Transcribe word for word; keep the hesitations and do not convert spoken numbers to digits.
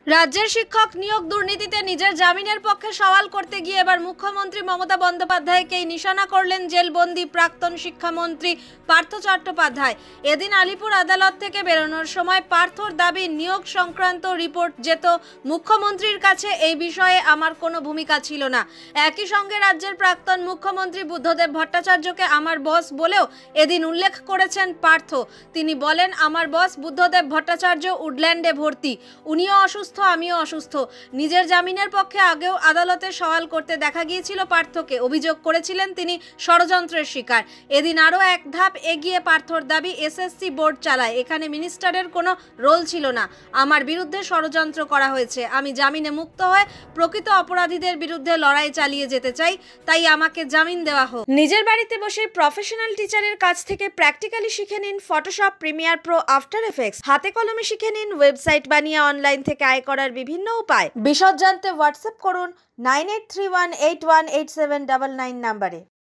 রাজ্যের শিক্ষক নিয়োগ দুর্নীতিতে নিজের জামিনের পক্ষে সওয়াল করতে গিয়ে এবার মুখ্যমন্ত্রী মমতা বন্দ্যোপাধ্যায়কেই নিশানা করলেন জেলবন্দি প্রাক্তন শিক্ষামন্ত্রী পার্থ চট্টোপাধ্যায়। এদিন আলিপুর আদালত থেকে বেরোনোর সময় পার্থর দাবি, নিয়োগ সংক্রান্ত রিপোর্ট যেত মুখ্যমন্ত্রীর কাছে, এই বিষয়ে আমার কোনো ভূমিকা ছিল না। একই সঙ্গে রাজ্যের প্রাক্তন মুখ্যমন্ত্রী বুদ্ধদেব ভট্টাচার্যকে আমার বস বলেও এদিন উল্লেখ করেছেন পার্থ। তিনি বলেন, আমার বস বুদ্ধদেব ভট্টাচার্য উডল্যান্ডে ভর্তি, উনিও অসুস্থ, আমিও অসুস্থ। নিজের জামিনের পক্ষে আগেও আদালতে সওয়াল করতে দেখা গিয়েছিল পার্থকে। অভিযোগ করেছিলেন তিনি ষড়যন্ত্রের শিকার। এদিন আরও এক ধাপ এগিয়ে পার্থর দাবি, এসএসসি বোর্ড চালায়, এখানে মিনিস্টারের কোনো রোল ছিল না। আমার বিরুদ্ধে ষড়যন্ত্র করা হয়েছে। আমি জামিনে মুক্ত হয়ে প্রকৃত অপরাধীদের বিরুদ্ধে লড়াই চালিয়ে যেতে চাই, তাই আমাকে জামিন দেওয়া হোক। নিজের বাড়িতে বসে প্রফেশনাল টিচারের কাছ থেকে প্র্যাকটিক্যালি শিখে নিন Photoshop, Premiere Pro, After Effects. হাতে কলমে শিখে নিন ওয়েবসাইট বানিয়ে অনলাইন থেকে আয় করার বিভিন্ন উপায়। বিশদ জানতে হোয়াটসঅ্যাপ করুন nine eight three one eight one eight seven nine nine নাম্বারে।